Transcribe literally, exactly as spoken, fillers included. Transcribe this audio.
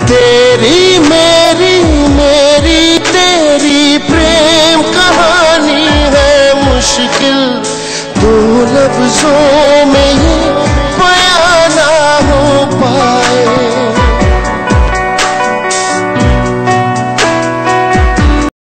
तेरी मेरी मेरी तेरी प्रेम कहानी है मुश्किल दो लफ्जों